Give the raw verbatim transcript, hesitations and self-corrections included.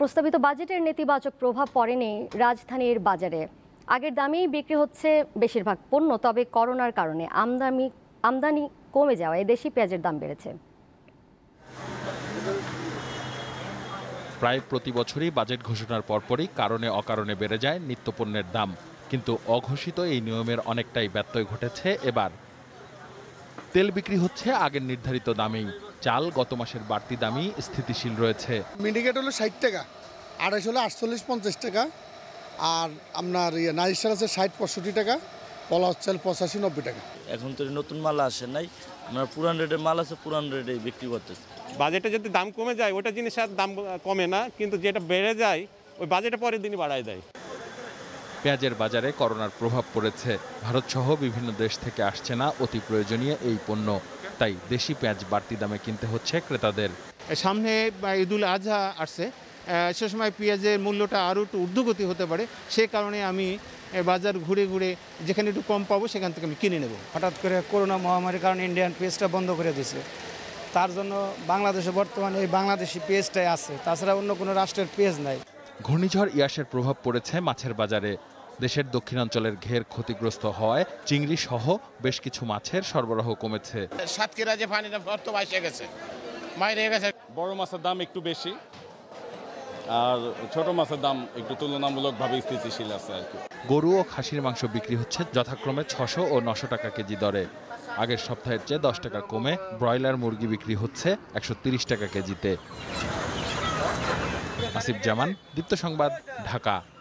প্রস্তাবিত বাজেটের নেতিবাচক প্রভাব পড়েনি রাজধানীর বাজারে। আগের দামেই বিক্রি হচ্ছে বেশিরভাগ পণ্য, তবে করোনার কারণে আমদানি আমদানি কমে যাওয়ায় দেশি পেঁয়াজের দাম বেড়েছে। প্রায় প্রতি বছরই বাজেট ঘোষণার পরপরই কারণে অকারণে বেড়ে যায় নিত্যপণ্যের দাম, কিন্তু অঘোষিত এই নিয়মের অনেকটাই ব্যত্যয় ঘটেছে এবার। তেল বিক্রি হচ্ছে আগের নির্ধারিত দামেই, চাল গত মাসের বাড়তি দামই স্থিতিশীল রয়েছে। মিনিকেট হলো ষাট টাকা, আড়াইশ হলো আটচল্লিশ পঞ্চাশ টাকা, আর আপনার ইয়ে নাইশাল আছে ষাট পঁয়ষট্টি টাকা, পলা চাল পঁচাশি নব্বই টাকা। এখন তো নতুন মাল আসে নাই, আমরা পুরান রেটের মাল আছে পুরান রেটে বিক্রি করতেছি। বাজেটে যদি দাম কমে যায় ওটা জিনিসের দাম কমে না, কিন্তু যেটা বেড়ে যায় ওই বাজেটে পরের দিনই বাড়ায় দেয়। পেঁয়াজের বাজারে করোনার প্রভাব পড়েছে। ভারতসহ বিভিন্ন দেশ থেকে আসছে না অতি প্রয়োজনীয় এই পণ্য, তাই দেশি পেঁয়াজ বাড়তি দামে কিনতে হচ্ছে ক্রেতাদের। সামনে ঈদুল আজহা আসছে, সে সময় পেঁয়াজের মূল্যটা আরও একটু ঊর্ধ্বগতি হতে পারে, সে কারণে আমি বাজার ঘুরে ঘুরে যেখানে একটু কম পাবো সেখান থেকে আমি কিনে নেব। হঠাৎ করে করোনা মহামারীর কারণে ইন্ডিয়ান পেঁয়াজটা বন্ধ করে দিয়েছে, তার জন্য বাংলাদেশে বর্তমানে এই বাংলাদেশি পেঁয়াজটাই আছে, তাছাড়া অন্য কোনো রাষ্ট্রের পেঁয়াজ নাই। ঘূর্ণিঝড় ইয়াসের প্রভাব পড়েছে মাছের বাজারে। দেশের দক্ষিণাঞ্চলের ঘের ক্ষতিগ্রস্ত হওয়ায় চিংড়ি সহ বেশ কিছু মাছের সরবরাহ কমেছে। সাতক্ষীরা যে পানিটা বর্ত বাইসে গেছে, মাইরে গেছে। বড় মাছের দাম একটু বেশি, আর ছোট মাছের দাম একটু তুলনামূলকভাবে স্থিতিশীল আছে আর কি। গরু ও খাসির মাংস বিক্রি হচ্ছে যথাক্রমে ছশো ও নশো টাকা কেজি দরে। আগের সপ্তাহের চেয়ে দশ টাকা কমে ব্রয়লার মুরগি বিক্রি হচ্ছে একশো তিরিশ টাকা কেজিতে। আসিফ জামান, দীপ্ত সংবাদ, ঢাকা।